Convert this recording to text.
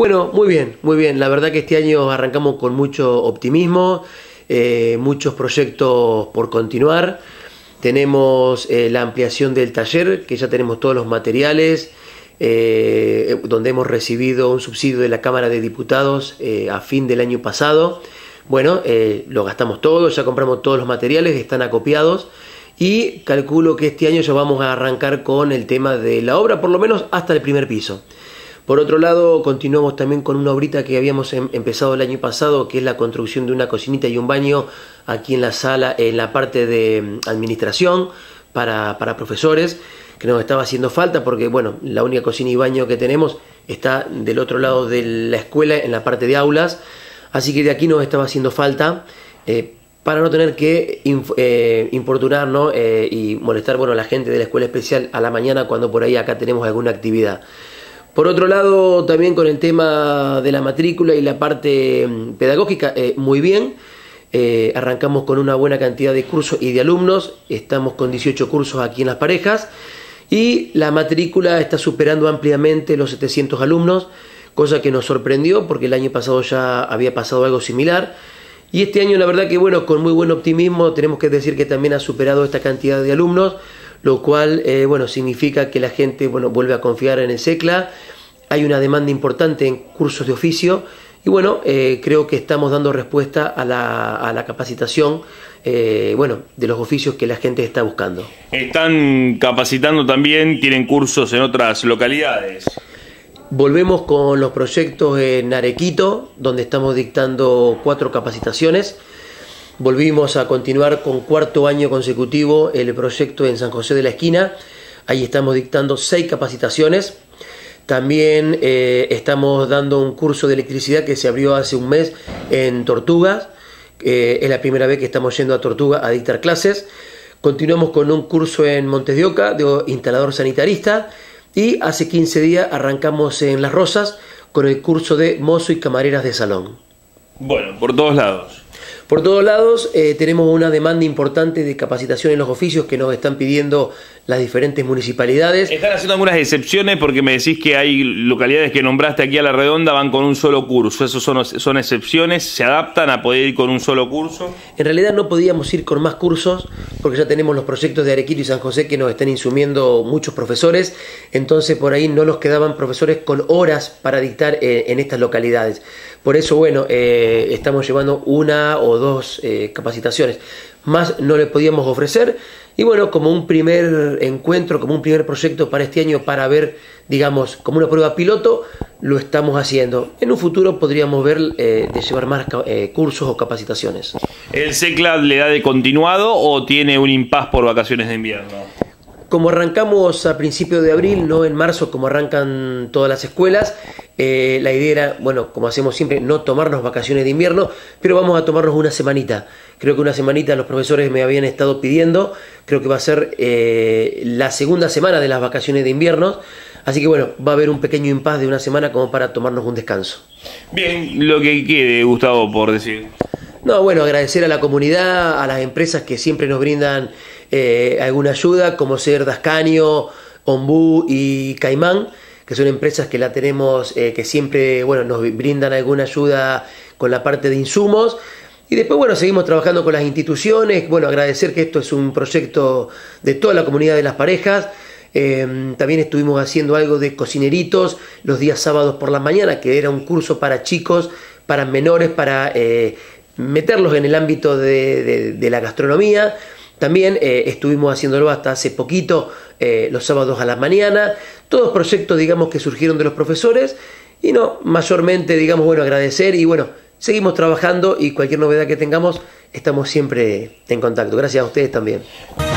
Bueno, muy bien. La verdad que este año arrancamos con mucho optimismo, muchos proyectos por continuar. Tenemos la ampliación del taller, que ya tenemos todos los materiales, donde hemos recibido un subsidio de la Cámara de Diputados a fin del año pasado. Bueno, lo gastamos todo, ya compramos todos los materiales, están acopiados y calculo que este año ya vamos a arrancar con el tema de la obra, por lo menos hasta el primer piso. Por otro lado, continuamos también con una obrita que habíamos empezado el año pasado, que es la construcción de una cocinita y un baño aquí en la sala, en la parte de administración para profesores, que nos estaba haciendo falta porque, bueno, la única cocina y baño que tenemos está del otro lado de la escuela, en la parte de aulas, así que de aquí nos estaba haciendo falta para no tener que importunar, ¿no? Y molestar, bueno, a la gente de la escuela especial a la mañana cuando por ahí acá tenemos alguna actividad. Por otro lado, también con el tema de la matrícula y la parte pedagógica, muy bien. Arrancamos con una buena cantidad de cursos y de alumnos. Estamos con 18 cursos aquí en Las Parejas. Y la matrícula está superando ampliamente los 700 alumnos, cosa que nos sorprendió porque el año pasado ya había pasado algo similar. Y este año, la verdad que, bueno, con muy buen optimismo, tenemos que decir que también ha superado esta cantidad de alumnos, lo cual, bueno, significa que la gente, bueno, vuelve a confiar en el SECLA. Hay una demanda importante en cursos de oficio y, bueno, creo que estamos dando respuesta a la capacitación, bueno, de los oficios que la gente está buscando. ¿Están capacitando también? ¿Tienen cursos en otras localidades? Volvemos con los proyectos en Arequito, donde estamos dictando 4 capacitaciones. Volvimos a continuar con cuarto año consecutivo el proyecto en San José de la Esquina. Ahí estamos dictando 6 capacitaciones. También estamos dando un curso de electricidad que se abrió hace un mes en Tortugas. Es la primera vez que estamos yendo a Tortuga a dictar clases. Continuamos con un curso en Montes de Oca de instalador sanitarista. Y hace 15 días arrancamos en Las Rosas con el curso de mozo y camareras de salón. Bueno, por todos lados. Por todos lados tenemos una demanda importante de capacitación en los oficios que nos están pidiendo las diferentes municipalidades. Están haciendo algunas excepciones porque me decís que hay localidades que nombraste aquí a la redonda van con un solo curso. ¿Esos son excepciones? ¿Se adaptan a poder ir con un solo curso? En realidad no podíamos ir con más cursos porque ya tenemos los proyectos de Arequito y San José que nos están insumiendo muchos profesores. Entonces por ahí no nos quedaban profesores con horas para dictar en estas localidades. Por eso, bueno, estamos llevando 1 o 2 capacitaciones. Más no le podíamos ofrecer. Y bueno, como un primer encuentro, como un primer proyecto para este año, para ver, digamos, como una prueba piloto, lo estamos haciendo. En un futuro podríamos ver de llevar más cursos o capacitaciones. ¿El SECLA le da de continuado o tiene un impas por vacaciones de invierno? Como arrancamos a principios de abril, no en marzo como arrancan todas las escuelas, la idea era, bueno, como hacemos siempre, no tomarnos vacaciones de invierno, pero vamos a tomarnos una semanita. Creo que una semanita los profesores me habían estado pidiendo, creo que va a ser la segunda semana de las vacaciones de invierno, así que bueno, va a haber un pequeño impasse de una semana como para tomarnos un descanso. Bien, lo que quede, Gustavo, por decir. No, bueno, agradecer a la comunidad, a las empresas que siempre nos brindan alguna ayuda, como ser Dascanio, Ombú y Caimán, que son empresas que la tenemos, que siempre, bueno, nos brindan alguna ayuda con la parte de insumos. Y después, bueno, seguimos trabajando con las instituciones. Bueno, agradecer que esto es un proyecto de toda la comunidad de Las Parejas. También estuvimos haciendo algo de cocineritos los días sábados por la mañana, que era un curso para chicos, para menores, para meterlos en el ámbito de la gastronomía. También estuvimos haciéndolo hasta hace poquito, los sábados a la mañana. Todos proyectos, digamos, que surgieron de los profesores. Y no, mayormente, digamos, bueno, agradecer y bueno, seguimos trabajando y cualquier novedad que tengamos, estamos siempre en contacto. Gracias a ustedes también.